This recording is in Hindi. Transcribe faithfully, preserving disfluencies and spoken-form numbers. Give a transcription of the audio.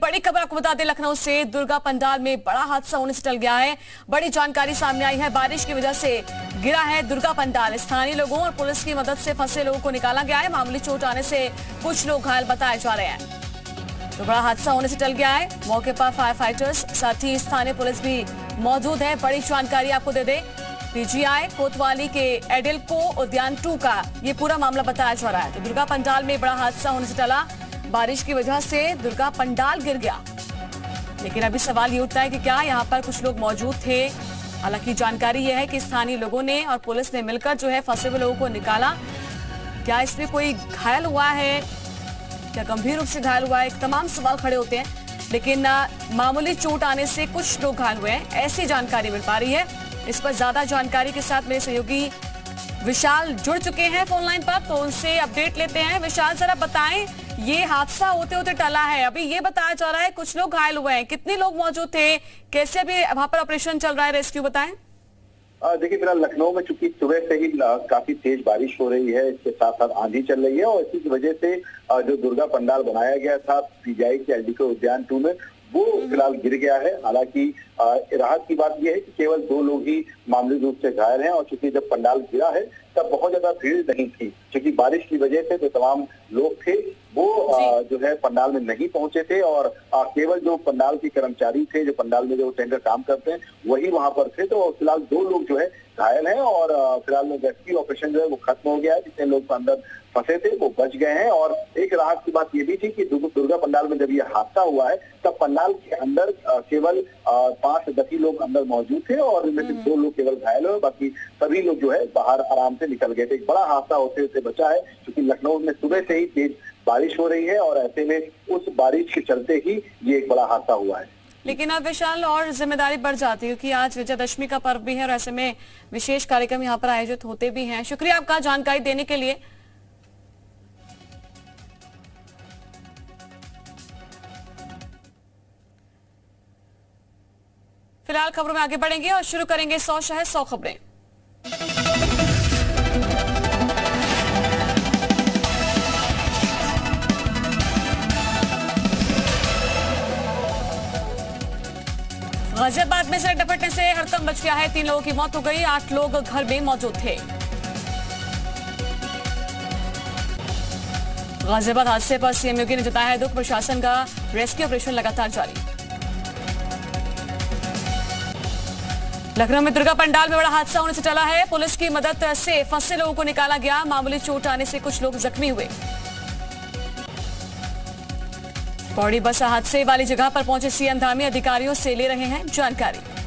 बड़ी खबर आपको बता दें, लखनऊ से दुर्गा पंडाल में बड़ा हादसा होने से टल गया है। बड़ी जानकारी सामने आई है। बारिश की वजह से गिरा है दुर्गा पंडाल। स्थानीय लोगों और पुलिस की मदद से फंसे लोगों को निकाला गया है। मामूली चोट आने से कुछ लोग घायल बताए जा रहे हैं। तो बड़ा हादसा होने से टल गया है। मौके पर फायर फाइटर्स साथ ही स्थानीय पुलिस भी मौजूद है। बड़ी जानकारी आपको दे दें, पीजीआई कोतवाली के एडेल्को उद्यान टू का ये पूरा मामला बताया जा रहा है। तो दुर्गा पंडाल में बड़ा हादसा होने से टला। बारिश की वजह से दुर्गा पंडाल गिर गया, लेकिन अभी सवाल ये उठता है कि क्या यहाँ पर कुछ लोग मौजूद थे। हालांकि जानकारी यह है कि स्थानीय लोगों ने और पुलिस ने मिलकर जो है फंसे हुए लोगों को निकाला। क्या इसमें कोई घायल हुआ है, क्या गंभीर रूप से घायल हुआ है, तमाम सवाल खड़े होते हैं। लेकिन मामूली चोट आने से कुछ लोग घायल हुए हैं, ऐसी जानकारी मिल पा रही है। इस पर ज्यादा जानकारी के साथ मेरे सहयोगी विशाल जुड़ चुके हैं फोन लाइन पर, तो उनसे अपडेट लेते हैं। विशाल, जरा बताएं, ये हादसा होते होते टला है, अभी ये बताया जा रहा है कुछ लोग घायल हुए हैं, कितने लोग मौजूद थे, कैसे अभी वहां पर ऑपरेशन चल रहा है, रेस्क्यू बताएं। देखिए, फिलहाल लखनऊ में चूंकि सुबह से ही काफी तेज बारिश हो रही है, इसके साथ साथ आंधी चल रही है और इसी की वजह से जो दुर्गा पंडाल बनाया गया था पीजीआई के एडेल्को उद्यान टू में, वो फिलहाल गिर गया है। हालांकि राहत की बात यह है कि केवल दो लोग ही मामूली रूप से घायल हैं और चूंकि जब पंडाल गिरा है तब बहुत ज्यादा भीड़ नहीं थी, क्योंकि बारिश की वजह से जो तमाम लोग थे वो जो है पंडाल में नहीं पहुंचे थे और केवल जो पंडाल के कर्मचारी थे, जो पंडाल में जो टेंडर काम करते हैं, वही वहां पर थे। तो फिलहाल दो लोग जो है घायल हैं और फिलहाल रेस्क्यू ऑपरेशन जो है वो खत्म हो गया है। जितने लोग अंदर फंसे थे वो बच गए हैं। और एक राहत की बात ये भी थी कि दुर्गा पंडाल में जब ये हादसा हुआ है तब पंडाल के अंदर केवल पांच दस ही लोग अंदर मौजूद थे और इनमें से दो लोग केवल घायल हुए, बाकी सभी लोग जो है बाहर आराम से निकल गए थे। एक बड़ा हादसा होते होते बचा है, क्योंकि लखनऊ में सुबह से ही तेज बारिश हो रही है और ऐसे में उस बारिश के चलते ही ये एक बड़ा हादसा हुआ है। लेकिन अब विशाल और जिम्मेदारी बढ़ जाती है, क्योंकि आज विजयदशमी का पर्व भी है और ऐसे में विशेष कार्यक्रम यहाँ पर आयोजित होते भी हैं। शुक्रिया आपका जानकारी देने के लिए। फिलहाल खबरों में आगे बढ़ेंगे और शुरू करेंगे सौ शहर सौ खबरें। गाजियाबाद में सड़क टपटने से हड़कंप मच गया है। तीन लोगों की मौत हो गई, आठ लोग घर में मौजूद थे। गाजियाबाद हादसे पर सीएम योगी ने जताया है दुख। प्रशासन का रेस्क्यू ऑपरेशन लगातार जारी। लखनऊ में दुर्गा पंडाल में बड़ा हादसा होने से टला है। पुलिस की मदद से फंसे लोगों को निकाला गया। मामूली चोट आने से कुछ लोग जख्मी हुए। पौड़ी बस हादसे वाली जगह पर पहुंचे सीएम धामी, अधिकारियों से ले रहे हैं जानकारी।